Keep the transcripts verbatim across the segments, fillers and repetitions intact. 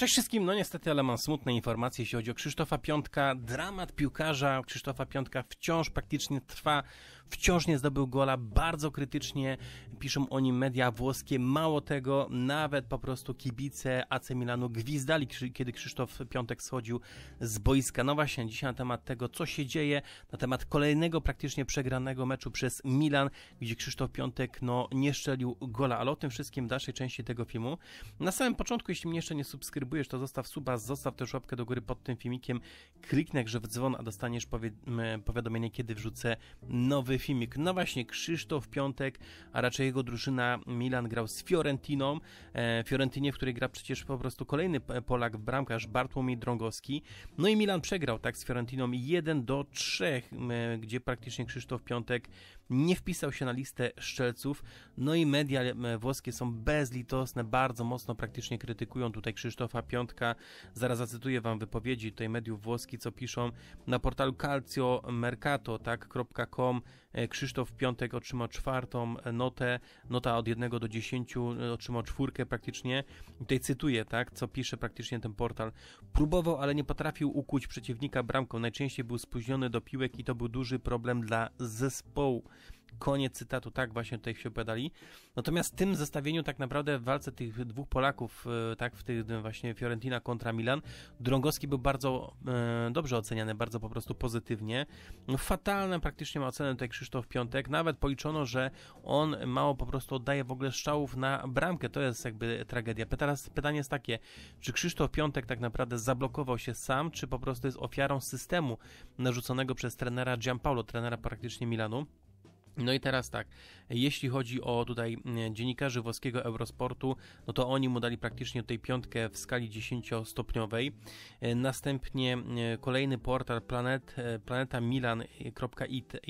Cześć wszystkim, no niestety, ale mam smutne informacje, jeśli chodzi o Krzysztofa Piątka. Dramat piłkarza Krzysztofa Piątka wciąż praktycznie trwa, wciąż nie zdobył gola, bardzo krytycznie piszą o nim media włoskie. Mało tego, nawet po prostu kibice A C Milanu gwizdali, kiedy Krzysztof Piątek schodził z boiska. No właśnie, dzisiaj na temat tego, co się dzieje, na temat kolejnego praktycznie przegranego meczu przez Milan, gdzie Krzysztof Piątek no nie szczelił gola, ale o tym wszystkim w dalszej części tego filmu. Na samym początku, jeśli mnie jeszcze nie subskrybujesz, to zostaw suba, zostaw też łapkę do góry pod tym filmikiem, kliknij grze w dzwon, a dostaniesz powi powiadomienie, kiedy wrzucę nowy filmik. No właśnie, Krzysztof Piątek, a raczej jego drużyna Milan grał z Fiorentiną, e, Fiorentinie, w której gra przecież po prostu kolejny Polak, bramkarz Bartłomiej Drągowski. No i Milan przegrał tak z Fiorentiną jeden do trzech, e, gdzie praktycznie Krzysztof Piątek nie wpisał się na listę strzelców. No i media włoskie są bezlitosne, bardzo mocno praktycznie krytykują tutaj Krzysztofa Piątka. Zaraz zacytuję wam wypowiedzi tutaj mediów włoskich, co piszą na portalu Calcio Mercato, tak, .com. Krzysztof Piątek otrzymał czwartą notę, nota od jednego do dziesięciu, otrzymał czwórkę praktycznie. Tutaj cytuję, tak, co pisze praktycznie ten portal. Próbował, ale nie potrafił ukuć przeciwnika bramką. Najczęściej był spóźniony do piłek i to był duży problem dla zespołu. Koniec cytatu, tak właśnie tutaj się opowiadali. Natomiast w tym zestawieniu tak naprawdę w walce tych dwóch Polaków, tak, w tych właśnie Fiorentina kontra Milan, Drągowski był bardzo e, dobrze oceniany, bardzo po prostu pozytywnie. No, fatalną praktycznie ma ocenę tutaj Krzysztof Piątek, nawet policzono, że on mało po prostu oddaje w ogóle strzałów na bramkę, to jest jakby tragedia. Teraz pytanie jest takie, czy Krzysztof Piątek tak naprawdę zablokował się sam, czy po prostu jest ofiarą systemu narzuconego przez trenera Giampaolo, trenera praktycznie Milanu. No i teraz tak, jeśli chodzi o tutaj dziennikarzy włoskiego Eurosportu, no to oni mu dali praktycznie tutaj piątkę w skali dziesięciostopniowej. Następnie kolejny portal Planet, planeta milan kropka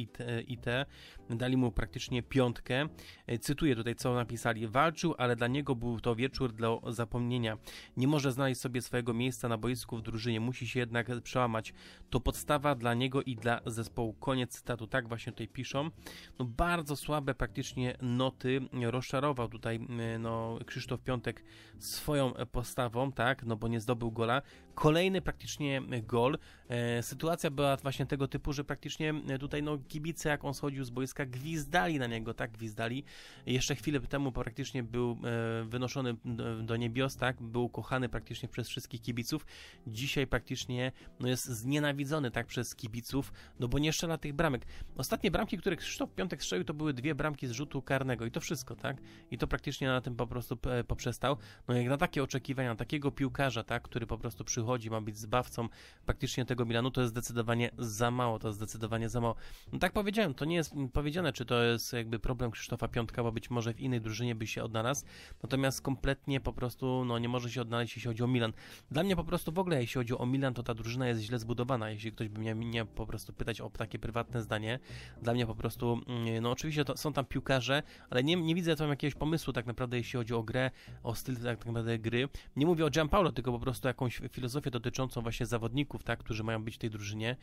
i t dali mu praktycznie piątkę. Cytuję tutaj, co napisali. Walczył, ale dla niego był to wieczór dla zapomnienia. Nie może znaleźć sobie swojego miejsca na boisku w drużynie, musi się jednak przełamać. To podstawa dla niego i dla zespołu. Koniec cytatu, tak właśnie tutaj piszą. No bardzo słabe praktycznie noty, rozczarował tutaj no, Krzysztof Piątek swoją postawą, tak, no bo nie zdobył gola. Kolejny praktycznie gol. E, sytuacja była właśnie tego typu, że praktycznie tutaj no kibice, jak on schodził z boiska, gwizdali na niego, tak, gwizdali. Jeszcze chwilę temu praktycznie był e, wynoszony do, do niebios, tak, był kochany praktycznie przez wszystkich kibiców. Dzisiaj praktycznie no, jest znienawidzony, tak, przez kibiców, no bo nie strzela tych bramek. Ostatnie bramki, które Krzysztof Piątek strzelił, to były dwie bramki z rzutu karnego i to wszystko, tak? I to praktycznie na tym po prostu poprzestał. No jak na takie oczekiwania, na takiego piłkarza, tak, który po prostu przychodzi, ma być zbawcą praktycznie tego Milanu, to jest zdecydowanie za mało, to jest zdecydowanie za mało. No tak powiedziałem, to nie jest powiedziane, czy to jest jakby problem Krzysztofa Piątka, bo być może w innej drużynie by się odnalazł, natomiast kompletnie po prostu, no nie może się odnaleźć, jeśli chodzi o Milan. Dla mnie po prostu w ogóle, jeśli chodzi o Milan, to ta drużyna jest źle zbudowana, jeśli ktoś by mnie, mnie po prostu pytać o takie prywatne zdanie, dla mnie po prostu no oczywiście to są tam piłkarze, ale nie, nie widzę tam jakiegoś pomysłu tak naprawdę, jeśli chodzi o grę, o styl tak naprawdę gry. Nie mówię o Giampaolo, tylko po prostu jakąś filozofię dotyczącą właśnie zawodników, tak, którzy mają być w tej drużynie.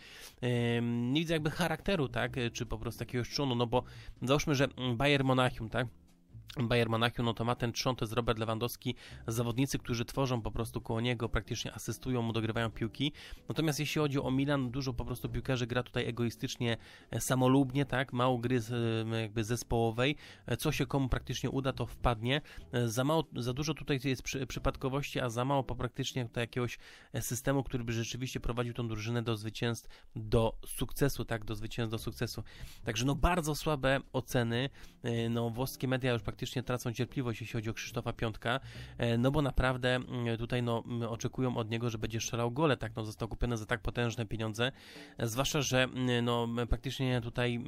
Ym, nie widzę jakby charakteru, tak, czy po prostu jakiegoś czunu, no bo załóżmy, że Bayern Monachium, tak, Bayern Monachium, no to ma ten trzon, to jest Robert Lewandowski, zawodnicy, którzy tworzą po prostu koło niego, praktycznie asystują mu, dogrywają piłki. Natomiast jeśli chodzi o Milan, dużo po prostu piłkarzy gra tutaj egoistycznie, samolubnie, tak, mało gry jakby zespołowej, co się komu praktycznie uda, to wpadnie. Za mało, za dużo tutaj jest przy, przypadkowości, a za mało po praktycznie tutaj jakiegoś systemu, który by rzeczywiście prowadził tą drużynę do zwycięstw, do sukcesu, tak, do zwycięstw, do sukcesu. Także no bardzo słabe oceny, no włoskie media już praktycznie praktycznie tracą cierpliwość, jeśli chodzi o Krzysztofa Piątka, no bo naprawdę tutaj no oczekują od niego, że będzie strzelał gole, tak, no został kupiony za tak potężne pieniądze, zwłaszcza, że no praktycznie tutaj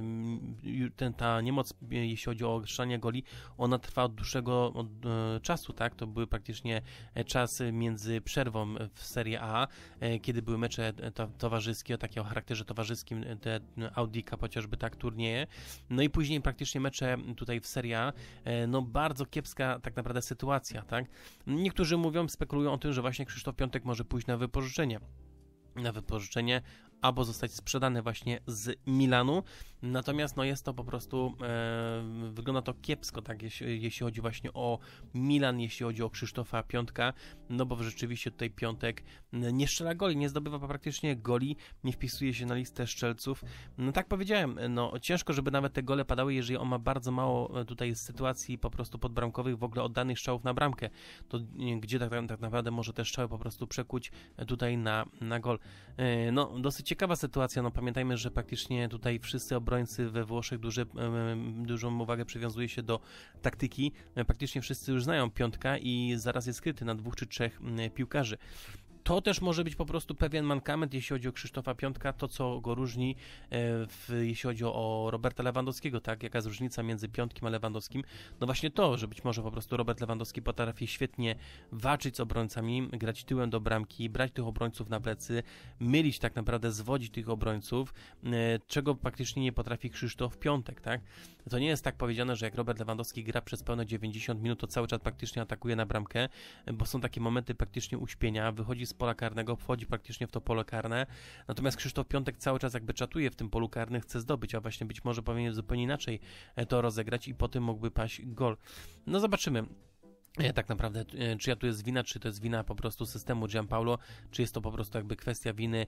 ten, ta niemoc, jeśli chodzi o strzelanie goli, ona trwa od dłuższego od, czasu, tak, to były praktycznie czasy między przerwą w Serie A, kiedy były mecze to, towarzyskie, o takiego charakterze towarzyskim, te Audika chociażby, tak, turnieje, no i później praktycznie mecze tutaj w Serie A, no bardzo kiepska tak naprawdę sytuacja, tak? Niektórzy mówią, spekulują o tym, że właśnie Krzysztof Piątek może pójść na wypożyczenie. Na wypożyczenie, albo zostać sprzedany właśnie z Milanu. Natomiast no jest to po prostu, e, wygląda to kiepsko, tak, jeśli, jeśli chodzi właśnie o Milan, jeśli chodzi o Krzysztofa Piątka, no bo rzeczywiście tutaj Piątek nie strzela goli, nie zdobywa praktycznie goli, nie wpisuje się na listę strzelców. No tak powiedziałem, no ciężko, żeby nawet te gole padały, jeżeli on ma bardzo mało tutaj sytuacji po prostu podbramkowych, w ogóle oddanych strzałów na bramkę, to gdzie tak, tak naprawdę może te strzały po prostu przekuć tutaj na, na gol. No dosyć ciekawa sytuacja, no pamiętajmy, że praktycznie tutaj wszyscy obrońcy we Włoszech duży, dużą uwagę przywiązuje się do taktyki, praktycznie wszyscy już znają Piątka i zaraz jest skryty na dwóch czy trzech piłkarzy. To też może być po prostu pewien mankament, jeśli chodzi o Krzysztofa Piątka, to co go różni, w, jeśli chodzi o Roberta Lewandowskiego, tak? Jaka jest różnica między Piątkiem a Lewandowskim? No właśnie to, że być może po prostu Robert Lewandowski potrafi świetnie walczyć z obrońcami, grać tyłem do bramki, brać tych obrońców na plecy, mylić tak naprawdę, zwodzić tych obrońców, czego praktycznie nie potrafi Krzysztof Piątek, tak? To nie jest tak powiedziane, że jak Robert Lewandowski gra przez pełne dziewięćdziesiąt minut, to cały czas praktycznie atakuje na bramkę, bo są takie momenty praktycznie uśpienia, wychodzi z pola karnego, wchodzi praktycznie w to pole karne, natomiast Krzysztof Piątek cały czas jakby czatuje w tym polu karnym, chce zdobyć, a właśnie być może powinien zupełnie inaczej to rozegrać i po tym mógłby paść gol. No zobaczymy. Tak naprawdę, czy ja tu jest wina, czy to jest wina po prostu systemu Gianpaolo, czy jest to po prostu jakby kwestia winy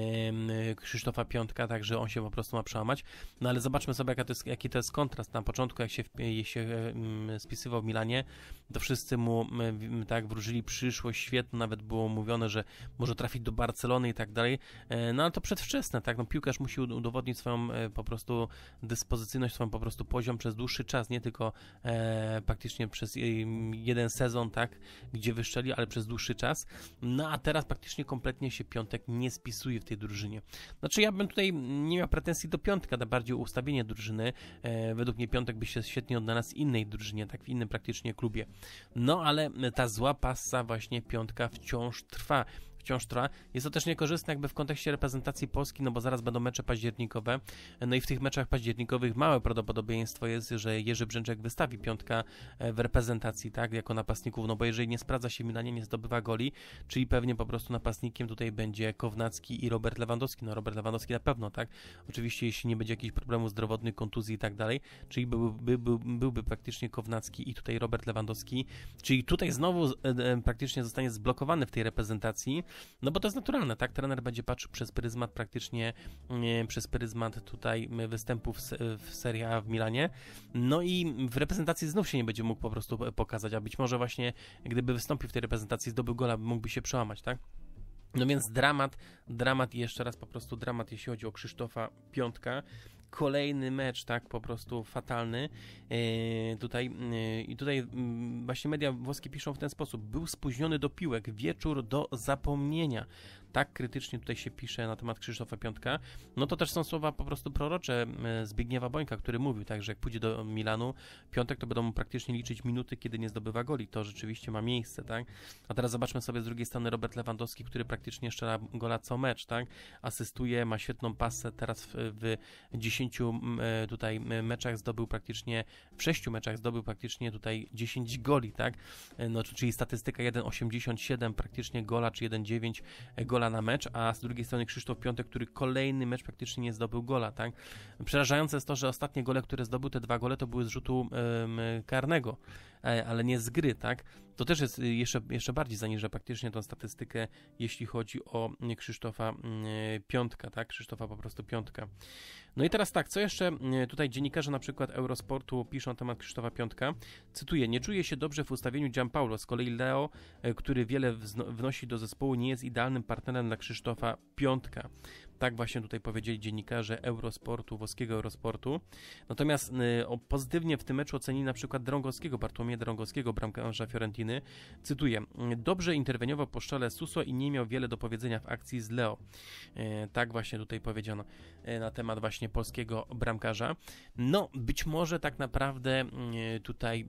yy, Krzysztofa Piątka, tak, że on się po prostu ma przełamać. No ale zobaczmy sobie, jaka to jest, jaki to jest kontrast. Na początku, jak się, jak się yy, spisywał w Milanie, to wszyscy mu yy, tak wróżyli przyszłość świetną, nawet było mówione, że może trafić do Barcelony i tak dalej. Yy, no ale to przedwczesne, tak, no piłkarz musi udowodnić swoją yy, po prostu dyspozycyjność, swoją po prostu poziom przez dłuższy czas, nie tylko yy, praktycznie przez yy, jeden sezon, tak, gdzie wyszczeli, ale przez dłuższy czas. No a teraz praktycznie kompletnie się Piątek nie spisuje w tej drużynie. Znaczy ja bym tutaj nie miał pretensji do Piątka, na bardziej o ustawienie drużyny. E, według mnie Piątek by się świetnie odnalazł w innej drużynie, tak, w innym praktycznie klubie. No ale ta zła passa właśnie Piątka wciąż trwa. Wciąż trwa. Jest to też niekorzystne jakby w kontekście reprezentacji Polski, no bo zaraz będą mecze październikowe, no i w tych meczach październikowych małe prawdopodobieństwo jest, że Jerzy Brzęczek wystawi Piątka w reprezentacji, tak, jako napastników, no bo jeżeli nie sprawdza się w Milanie, nie zdobywa goli, czyli pewnie po prostu napastnikiem tutaj będzie Kownacki i Robert Lewandowski, no Robert Lewandowski na pewno, tak, oczywiście jeśli nie będzie jakichś problemów zdrowotnych, kontuzji i tak dalej, czyli byłby, by, byłby praktycznie Kownacki i tutaj Robert Lewandowski, czyli tutaj znowu e, e, praktycznie zostanie zblokowany w tej reprezentacji. No bo to jest naturalne, tak? Trener będzie patrzył przez pryzmat praktycznie, e, przez pryzmat tutaj występów w Serie A w Milanie. No i w reprezentacji znów się nie będzie mógł po prostu pokazać, a być może właśnie gdyby wystąpił w tej reprezentacji, zdobył gola, mógłby się przełamać, tak? No więc dramat, dramat i jeszcze raz po prostu dramat, jeśli chodzi o Krzysztofa Piątka. Kolejny mecz, tak, po prostu fatalny. Yy, tutaj yy, i tutaj yy, właśnie media włoskie piszą w ten sposób. Był spóźniony do piłek, wieczór do zapomnienia. Tak krytycznie tutaj się pisze na temat Krzysztofa Piątka. No to też są słowa po prostu prorocze Zbigniewa Bońka, który mówił, tak, że jak pójdzie do Milanu Piątek, to będą mu praktycznie liczyć minuty, kiedy nie zdobywa goli. To rzeczywiście ma miejsce, tak. A teraz zobaczmy sobie z drugiej strony Robert Lewandowski, który praktycznie strzela gola co mecz, tak. Asystuje, ma świetną pasę, teraz w, w dziesięciu tutaj meczach zdobył praktycznie, w sześciu meczach zdobył praktycznie tutaj dziesięć goli, tak. No, czyli statystyka jeden osiemdziesiąt siedem praktycznie gola, czy jeden dziewięć gola na mecz, a z drugiej strony Krzysztof Piątek, który kolejny mecz praktycznie nie zdobył gola, tak? Przerażające jest to, że ostatnie gole, które zdobył, te dwa gole, to były z rzutu um, karnego, ale nie z gry, tak? To też jest jeszcze, jeszcze bardziej zaniża praktycznie tą statystykę, jeśli chodzi o Krzysztofa Piątka, tak? Krzysztofa po prostu Piątka. No i teraz tak, co jeszcze tutaj dziennikarze na przykład Eurosportu piszą na temat Krzysztofa Piątka. Cytuję, nie czuje się dobrze w ustawieniu Gianpaolo, z kolei Leo, który wiele wnosi do zespołu, nie jest idealnym partnerem dla Krzysztofa Piątka. Tak właśnie tutaj powiedzieli dziennikarze Eurosportu, włoskiego Eurosportu. Natomiast y, o, pozytywnie w tym meczu ocenili na przykład Drągowskiego, Bartłomieja Drągowskiego, bramkarza Fiorentiny. Cytuję, dobrze interweniował po szczele Suso i nie miał wiele do powiedzenia w akcji z Leo. Y, tak właśnie tutaj powiedziano y, na temat właśnie polskiego bramkarza. No, być może tak naprawdę y, tutaj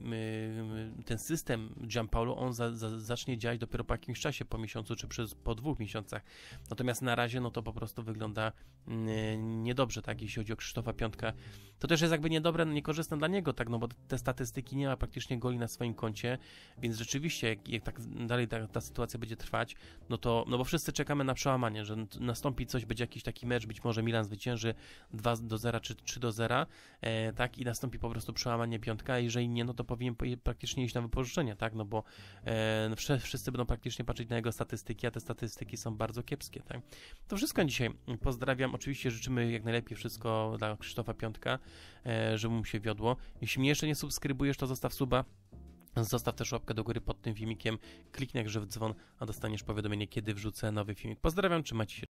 y, ten system Gianpaolo, on za, za, zacznie działać dopiero po jakimś czasie, po miesiącu czy przez, po dwóch miesiącach. Natomiast na razie, no to po prostu wygląda wygląda niedobrze, tak, jeśli chodzi o Krzysztofa Piątka. To też jest jakby niedobre, niekorzystne dla niego, tak, no bo te statystyki nie ma praktycznie goli na swoim koncie, więc rzeczywiście, jak, jak tak dalej ta, ta sytuacja będzie trwać, no to, no bo wszyscy czekamy na przełamanie, że nastąpi coś, będzie jakiś taki mecz, być może Milan zwycięży dwa do zera czy trzy do zera, e, tak, i nastąpi po prostu przełamanie Piątka, a jeżeli nie, no to powinien praktycznie iść na wypożyczenie, tak, no bo e, wszyscy będą praktycznie patrzeć na jego statystyki, a te statystyki są bardzo kiepskie, tak. To wszystko dzisiaj. Pozdrawiam, oczywiście życzymy jak najlepiej wszystko dla Krzysztofa Piątka, e, żeby mu się wiodło. Jeśli mnie jeszcze nie subskrybujesz, to zostaw suba, zostaw też łapkę do góry pod tym filmikiem, kliknij jakże w dzwon, a dostaniesz powiadomienie, kiedy wrzucę nowy filmik. Pozdrawiam, trzymajcie się.